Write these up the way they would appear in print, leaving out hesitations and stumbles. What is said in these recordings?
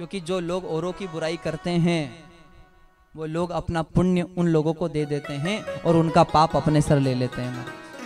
क्योंकि जो लोग औरों की बुराई करते हैं वो लोग अपना पुण्य उन लोगों को दे देते हैं और उनका पाप अपने सर ले लेते हैं।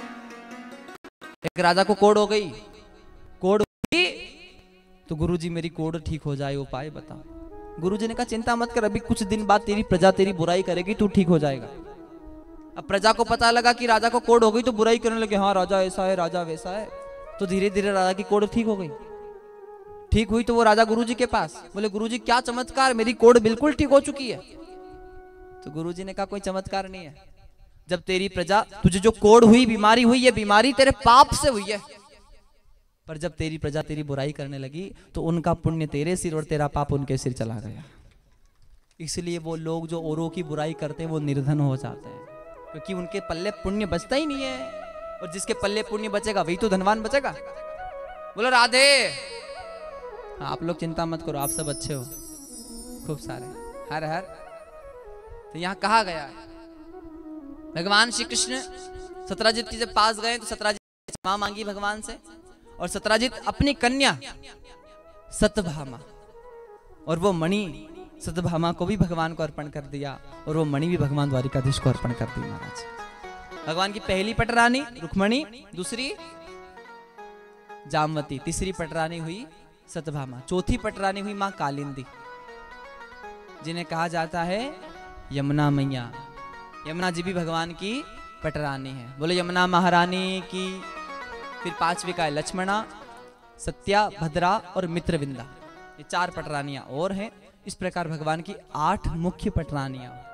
एक राजा को कोढ़ हो गई, कोढ़ हुई तो गुरुजी मेरी कोढ़ ठीक हो जाए, उपाय बता। गुरुजी ने कहा चिंता मत कर, अभी कुछ दिन बाद तेरी प्रजा तेरी बुराई करेगी, तू ठीक हो जाएगा। अब प्रजा को पता लगा कि राजा को कोढ़ हो गई तो बुराई करने लगे, हाँ राजा ऐसा है राजा वैसा है। तो धीरे धीरे राजा की कोढ़ ठीक हो गई। ठीक हुई तो वो राजा गुरुजी के पास, बोले गुरुजी क्या चमत्कार, मेरी कोढ़ बिल्कुल ठीक हो चुकी है। तो गुरुजी ने कहा कोई चमत्कार नहीं है, जब तेरी प्रजा, तुझे जो कोढ़ हुई बीमारी हुई, ये बीमारी तेरे पाप से हुई है। पर जब तेरी प्रजा तेरी बुराई करने लगी तो उनका पुण्य तेरे सिर और तेरा पाप उनके सिर चला गया। इसलिए वो लोग जो औरों की बुराई करते हैं वो निर्धन हो जाते हैं, क्योंकि उनके पल्ले पुण्य बचता ही नहीं है। और जिसके पल्ले पुण्य बचेगा वही तो धनवान बचेगा। बोलो राधे। आप लोग चिंता मत करो, आप सब अच्छे हो, खूब सारे, हर हर। तो यहाँ कहा गया है भगवान श्री कृष्ण सत्यजित के जब पास गए तो सत्यजित ने क्षमा मांगी भगवान से, और सत्यजित अपनी कन्या सत्यभामा और वो मणि सत्यभामा को भी भगवान को अर्पण कर दिया, और वो मणि भी भगवान द्वारिकाधीश को अर्पण कर दी। महाराज भगवान की पहली पटरानी रुक्मणी, दूसरी जामवती, तीसरी पटरानी हुई सत्यभामा, चौथी पटरानी हुई मां कालिंदी, जिन्हें कहा जाता है यमुना मैया। यमुना जी भी भगवान की पटरानी है। बोले यमुना महारानी की। फिर पांचवी का है लक्ष्मणा, सत्या, भद्रा और मित्रविंदा, ये 4 पटरानियां और हैं। इस प्रकार भगवान की 8 मुख्य पटरानियां।